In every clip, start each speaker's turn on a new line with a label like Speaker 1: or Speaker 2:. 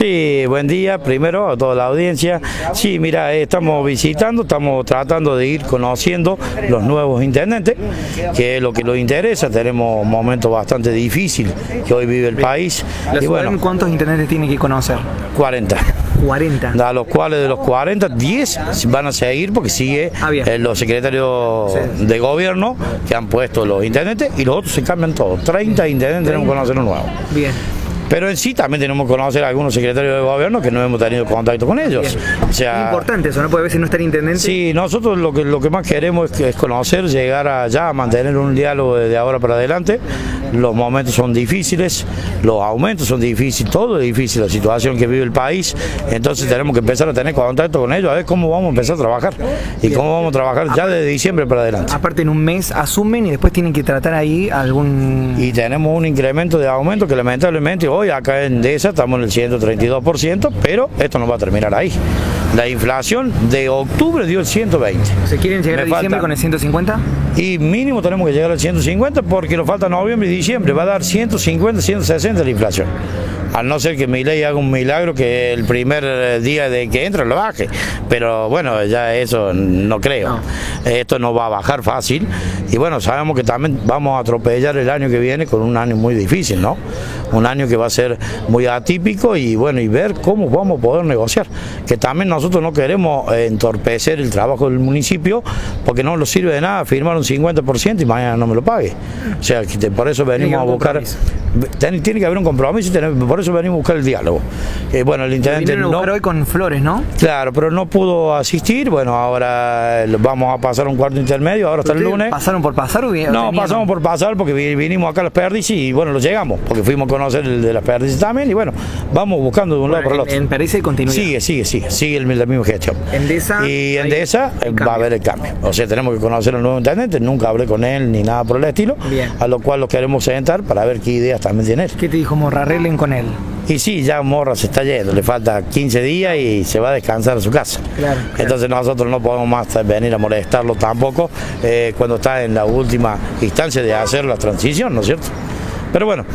Speaker 1: Sí, buen día, primero a toda la audiencia. Sí, mira, estamos visitando, estamos tratando de ir conociendo los nuevos intendentes, que es lo que nos interesa. Tenemos un momento bastante difícil que hoy vive el país.
Speaker 2: Y bueno, ¿cuántos intendentes tiene que conocer?
Speaker 1: 40.
Speaker 2: 40.
Speaker 1: A los cuales de los 40, 10 van a seguir porque sigue los secretarios de gobierno que han puesto los intendentes y los otros se cambian todos. 30 intendentes tenemos que conocer nuevos.
Speaker 2: Bien.
Speaker 1: Pero en sí también tenemos que conocer a algunos secretarios de gobierno que no hemos tenido contacto con ellos.
Speaker 2: O sea, es importante eso, ¿no? Porque a veces no está el intendente.
Speaker 1: Sí, nosotros lo que más queremos es conocer, llegar allá, a mantener un diálogo de ahora para adelante. Los momentos son difíciles, los aumentos son difíciles, todo es difícil, la situación que vive el país. Entonces tenemos que empezar a tener contacto con ellos, a ver cómo vamos a empezar a trabajar. Y cómo vamos a trabajar ya desde diciembre para adelante.
Speaker 2: Aparte en un mes asumen y después tienen que tratar ahí algún...
Speaker 1: Y tenemos un incremento de aumento que lamentablemente hoy acá en Endesa estamos en el 132%, pero esto no va a terminar ahí. La inflación de octubre dio el 120.
Speaker 2: ¿Se quieren llegar a diciembre con el 150?
Speaker 1: Y mínimo tenemos que llegar al 150 porque nos falta noviembre y diciembre. Va a dar 150, 160 la inflación. Al no ser que Milei haga un milagro que el primer día de que entra lo baje. Pero bueno, ya eso no creo. No. Esto no va a bajar fácil. Y bueno, sabemos que también vamos a atropellar el año que viene con un año muy difícil, ¿no? Un año que va a ser muy atípico y bueno, y ver cómo vamos a poder negociar. Que también nosotros no queremos entorpecer el trabajo del municipio porque no nos sirve de nada firmar un 50% y mañana no me lo pague. O sea, que por eso venimos a buscar... Tiene que haber un compromiso y por eso venimos a buscar el diálogo. Bueno, el intendente
Speaker 2: no... hoy con Flores, ¿no?
Speaker 1: Claro, pero no pudo asistir. Bueno, ahora vamos a pasar un cuarto intermedio, ahora hasta el lunes.
Speaker 2: ¿Pasaron por pasar o bien?
Speaker 1: No, pasamos por pasar porque vinimos acá a Las Perdices y bueno, lo llegamos, porque fuimos a conocer el de Las Perdices también y bueno, vamos buscando de un lado para el otro.
Speaker 2: En Perdices hay continuidad.
Speaker 1: Sigue la misma gestión.
Speaker 2: Endesa.
Speaker 1: Y Endesa va a haber el cambio. O sea, tenemos que conocer al nuevo intendente, nunca hablé con él ni nada por el estilo, a lo cual lo queremos sentar para ver qué ideas también tiene él.
Speaker 2: ¿Qué te dijo Morra? Arreglen con él.
Speaker 1: Y sí, ya Morra se está yendo, le falta 15 días y se va a descansar a su casa. Claro. Entonces nosotros no podemos más venir a molestarlo tampoco cuando está en la última instancia de hacer la transición, ¿no es cierto? Pero bueno,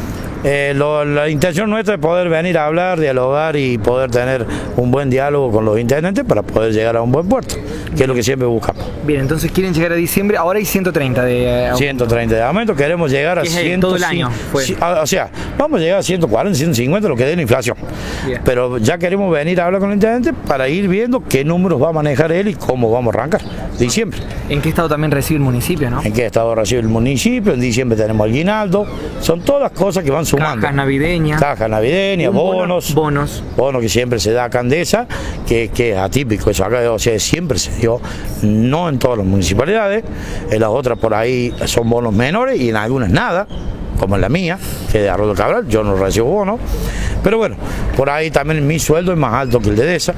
Speaker 1: la intención nuestra es poder venir a hablar, dialogar y poder tener un buen diálogo con los intendentes para poder llegar a un buen puerto, que es lo que siempre buscamos.
Speaker 2: Bien, entonces quieren llegar a diciembre, ahora hay 130 de aumento.
Speaker 1: 130 de aumento, queremos llegar a 100.
Speaker 2: Todo el año.
Speaker 1: O sea, vamos a llegar a 140, 150, lo que dé la inflación. Bien. Pero ya queremos venir a hablar con el intendente para ir viendo qué números va a manejar él y cómo vamos a arrancar. Diciembre.
Speaker 2: ¿En qué estado también recibe el municipio, no?
Speaker 1: En qué estado recibe el municipio, en diciembre tenemos el aguinaldo, son todas cosas que van sumando.
Speaker 2: Cajas navideñas.
Speaker 1: Cajas navideñas, bonos. Bonos que siempre se da a Candesa, que es atípico eso acá, o sea, siempre se dio, no en todas las municipalidades, en las otras por ahí son bonos menores y en algunas nada, como en la mía, que es de Arroyo Cabral, yo no recibo bonos, pero bueno, por ahí también mi sueldo es más alto que el de Endesa.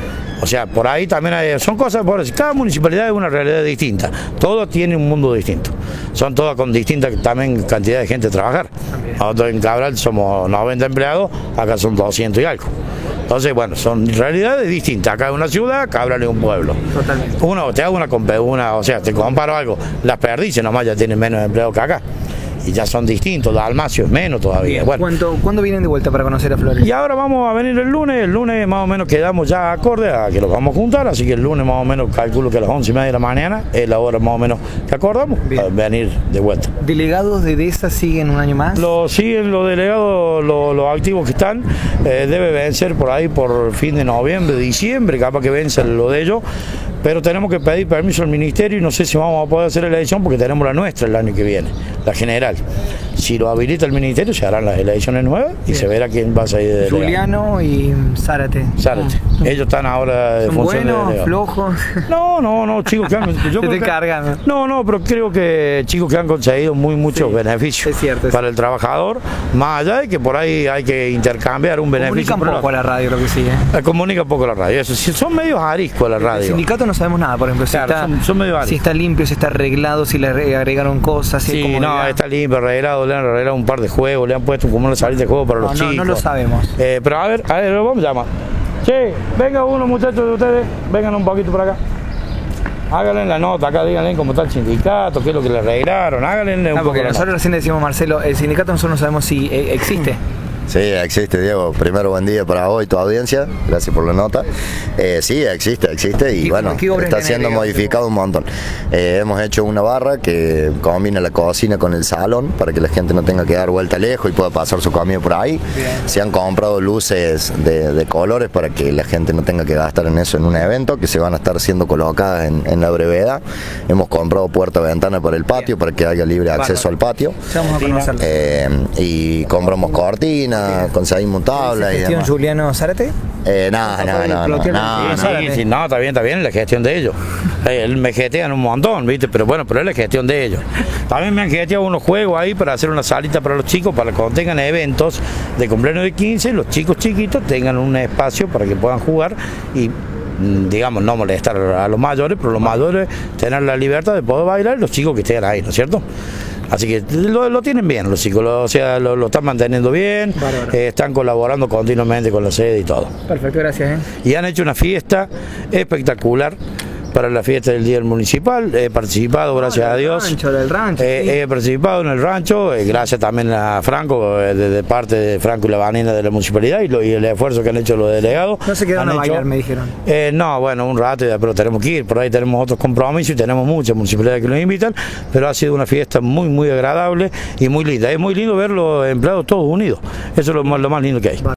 Speaker 1: O sea, por ahí también son cosas, cada municipalidad es una realidad distinta, todo tiene un mundo distinto, son todas con distinta también cantidad de gente a trabajar. Nosotros en Cabral somos 90 empleados, acá son 200 y algo. Entonces, bueno, son realidades distintas, acá es una ciudad, Cabral es un pueblo. Totalmente. Te hago o sea, te comparo algo, Las Perdices nomás ya tienen menos empleados que acá. Y ya son distintos, los Almacios menos todavía. Bueno.
Speaker 2: ¿Cuándo vienen de vuelta para conocer a Flores?
Speaker 1: Y ahora vamos a venir el lunes más o menos quedamos ya acorde a que los vamos a juntar, así que el lunes más o menos calculo que a las 11:30 de la mañana es la hora más o menos que acordamos a venir de vuelta.
Speaker 2: ¿Delegados de Endesa siguen un año más?
Speaker 1: Siguen los delegados, los activos que están, debe vencer por ahí por fin de noviembre, diciembre, capaz que vence lo de ellos. Pero tenemos que pedir permiso al ministerio y no sé si vamos a poder hacer la elección porque tenemos la nuestra el año que viene, la general. Si lo habilita el ministerio se harán las elecciones nuevas y se verá quién va a salir de delegado.
Speaker 2: Juliano y Zárate.
Speaker 1: Ellos están ahora de función
Speaker 2: buenos,
Speaker 1: de delegado.
Speaker 2: Flojos.
Speaker 1: No, chicos que han...
Speaker 2: te cargan.
Speaker 1: No, pero creo que chicos que han conseguido muchos beneficios para el trabajador, más allá de que por ahí hay que intercambiar un beneficio.
Speaker 2: Comunica poco a la radio, creo que sí.
Speaker 1: Comunica poco la radio, eso. Son medios ariscos la radio.
Speaker 2: El sindicato no sabemos nada, por ejemplo,
Speaker 1: son medio ariscos.
Speaker 2: Si está limpio, si está arreglado, si le agregaron cosas.
Speaker 1: Sí, no, está limpio, arreglado, le han arreglado un par de juegos, le han puesto como una salida de juego para los chicos.
Speaker 2: No lo sabemos.
Speaker 1: Pero a ver, lo vamos a llamar. Sí, venga uno muchachos de ustedes, vengan un poquito por acá. Háganle la nota acá, díganle cómo está el sindicato, qué es lo que le arreglaron, háganle un poco.
Speaker 2: Porque nosotros recién decimos, Marcelo, el sindicato nosotros no sabemos si existe.
Speaker 3: Sí, existe, Diego. Primero, buen día para vos y tu audiencia. Gracias por la nota. Sí, existe y bueno, está siendo modificado un montón. Hemos hecho una barra que combina la cocina con el salón para que la gente no tenga que dar vuelta lejos y pueda pasar su comida por ahí. Bien. Se han comprado luces de colores para que la gente no tenga que gastar en eso en un evento, que se van a estar siendo colocadas en la brevedad. Hemos comprado puerta-ventana para el patio para que haya libre acceso al patio. Y compramos cortinas, conseguimos tablas y demás.
Speaker 2: Juliano Zárate?
Speaker 3: No,
Speaker 1: está bien, la gestión de ellos. Él me getean un montón, ¿viste? Pero bueno, pero es la gestión de ellos. También me han geteado unos juegos ahí para hacer una salita para los chicos, para que cuando tengan eventos de cumpleaños de 15, los chicos chiquitos tengan un espacio para que puedan jugar y, digamos, no molestar a los mayores, pero los mayores tener la libertad de poder bailar y los chicos que estén ahí, ¿no es cierto? Así que lo tienen bien los chicos, o sea, lo están manteniendo bien, están colaborando continuamente con la sede y todo.
Speaker 2: Perfecto, gracias.
Speaker 1: Y han hecho una fiesta espectacular para la fiesta del Día Municipal. He participado, gracias a Dios.
Speaker 2: Del rancho.
Speaker 1: He participado en el rancho, gracias también a Franco, de parte de Franco y la Vanina de la Municipalidad y el esfuerzo que han hecho los delegados.
Speaker 2: No se quedaron a bailar, me dijeron.
Speaker 1: No, bueno, un rato, pero tenemos que ir, por ahí tenemos otros compromisos y tenemos muchas municipalidades que nos invitan, pero ha sido una fiesta muy agradable y muy linda. Es muy lindo ver los empleados todos unidos, eso es lo más lindo que hay.